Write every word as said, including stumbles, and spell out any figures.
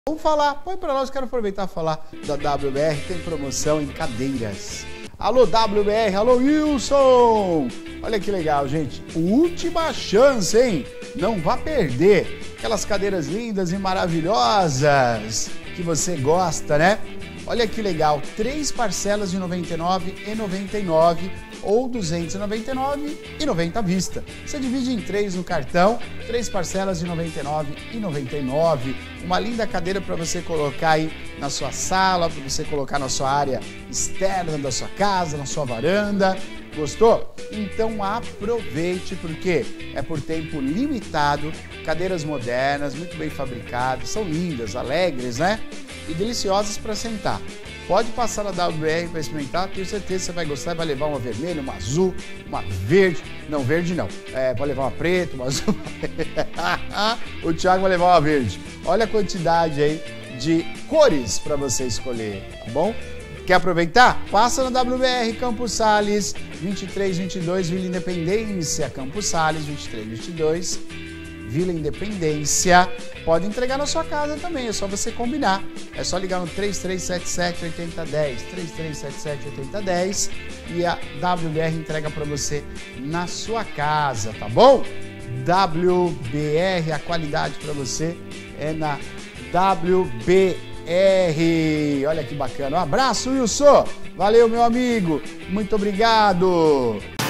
Vamos falar, põe para nós, quero aproveitar e falar da W B R, tem promoção em cadeiras. Alô W B R, alô Wilson! Olha que legal, gente, última chance, hein? Não vá perder aquelas cadeiras lindas e maravilhosas que você gosta, né? Olha que legal, três parcelas de noventa e nove reais e noventa e nove centavos ou duzentos e noventa e nove reais e noventa centavos à vista. Você divide em três no cartão, três parcelas de noventa e nove reais e noventa e nove centavos. Uma linda cadeira para você colocar aí na sua sala, para você colocar na sua área externa da sua casa, na sua varanda. Gostou? Então aproveite, porque é por tempo limitado, cadeiras modernas, muito bem fabricadas, são lindas, alegres, né? E deliciosas para sentar. Pode passar na W B R para experimentar, tenho certeza que você vai gostar, vai levar uma vermelha, uma azul, uma verde, não, verde não, é, pode levar uma preta, uma azul, o Thiago vai levar uma verde. Olha a quantidade aí de cores para você escolher, tá bom? Quer aproveitar? Passa na W B R Campos Sales, vinte e três, vinte e dois, Vila Independência, Campos Sales, vinte e três, vinte e dois, Vila Independência. Pode entregar na sua casa também, é só você combinar. É só ligar no três três sete sete, oito zero um zero, três três sete sete, oito zero um zero e a W B R entrega para você na sua casa, tá bom? W B R, a qualidade para você é na W B R. Olha que bacana. Um abraço, Wilson. Valeu, meu amigo. Muito obrigado.